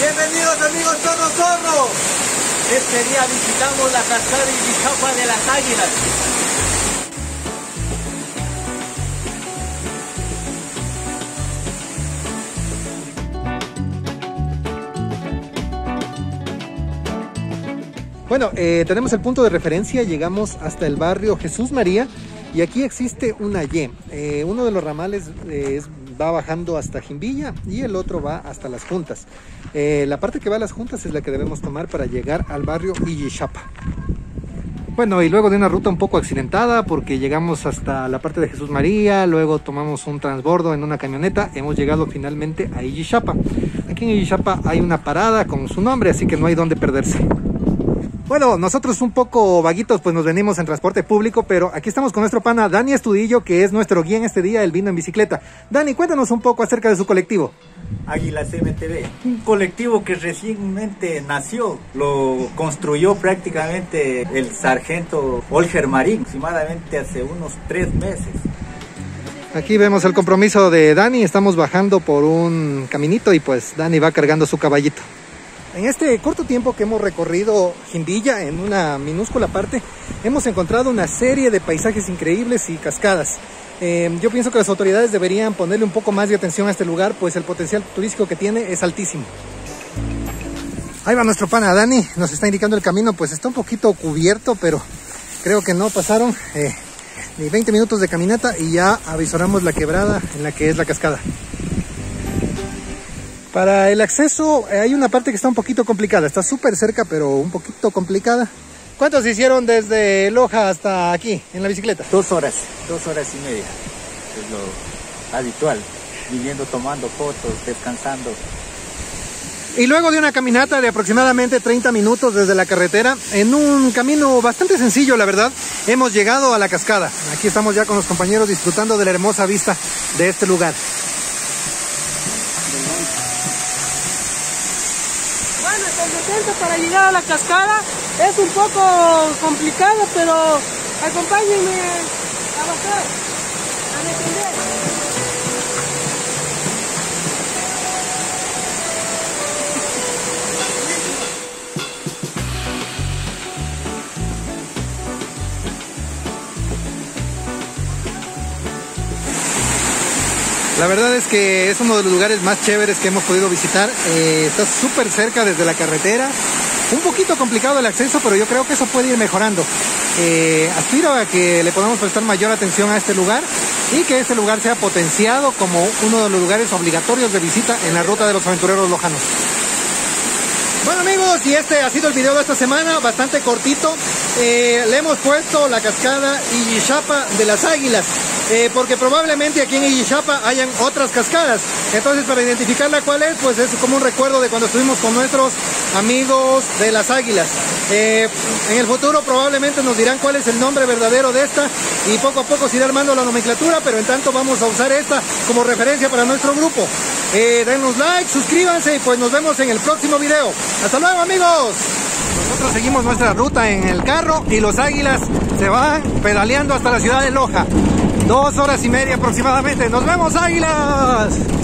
Bienvenidos amigos Zorro Zorro. Este día visitamos la cascada Iyishapa de las Águilas. Bueno, tenemos el punto de referencia, llegamos hasta el barrio Jesús María y aquí existe una Y. Uno de los ramales va bajando hasta Jimbilla y el otro va hasta Las Juntas. La parte que va a Las Juntas es la que debemos tomar para llegar al barrio Iyishapa. Bueno, y luego de una ruta un poco accidentada porque llegamos hasta la parte de Jesús María, luego tomamos un transbordo en una camioneta, hemos llegado finalmente a Iyishapa. Aquí en Iyishapa hay una parada con su nombre, así que no hay dónde perderse. Bueno, nosotros un poco vaguitos, pues nos venimos en transporte público, pero aquí estamos con nuestro pana Dani Estudillo, que es nuestro guía en este día, él vino en bicicleta. Dani, cuéntanos un poco acerca de su colectivo. Águilas MTV, un colectivo que recientemente nació, lo construyó prácticamente el sargento Olger Marín, aproximadamente hace unos 3 meses. Aquí vemos el compromiso de Dani, estamos bajando por un caminito y pues Dani va cargando su caballito. En este corto tiempo que hemos recorrido Jimbilla, en una minúscula parte, hemos encontrado una serie de paisajes increíbles y cascadas. Yo pienso que las autoridades deberían ponerle un poco más de atención a este lugar, pues el potencial turístico que tiene es altísimo. Ahí va nuestro pana Dani, nos está indicando el camino, pues está un poquito cubierto, pero creo que no pasaron ni 20 minutos de caminata y ya avisoramos la quebrada en la que es la cascada. Para el acceso hay una parte que está un poquito complicada, está súper cerca pero un poquito complicada. ¿Cuántos hicieron desde Loja hasta aquí en la bicicleta? 2 horas, 2 horas y media, es lo habitual, viniendo tomando fotos, descansando. Y luego de una caminata de aproximadamente 30 minutos desde la carretera, en un camino bastante sencillo la verdad, hemos llegado a la cascada. Aquí estamos ya con los compañeros disfrutando de la hermosa vista de este lugar. Bueno, el descenso para llegar a la cascada es un poco complicado, pero acompáñenme a bajar, a descender. La verdad es que es uno de los lugares más chéveres que hemos podido visitar. Está súper cerca desde la carretera. Un poquito complicado el acceso, pero yo creo que eso puede ir mejorando. Aspiro a que le podamos prestar mayor atención a este lugar y que este lugar sea potenciado como uno de los lugares obligatorios de visita en la ruta de los aventureros lojanos. Bueno amigos, y este ha sido el video de esta semana, bastante cortito. Le hemos puesto la cascada Iyishapa de las Águilas, porque probablemente aquí en Iyishapa hayan otras cascadas. Entonces para identificarla cuál es, pues es como un recuerdo de cuando estuvimos con nuestros amigos de las Águilas. En el futuro probablemente nos dirán cuál es el nombre verdadero de esta y poco a poco se irá armando la nomenclatura, pero en tanto vamos a usar esta como referencia para nuestro grupo. Denos like, suscríbanse y pues nos vemos en el próximo video. ¡Hasta luego amigos! Nosotros seguimos nuestra ruta en el carro y los Águilas se van pedaleando hasta la ciudad de Loja. 2 horas y media aproximadamente. ¡Nos vemos Águilas!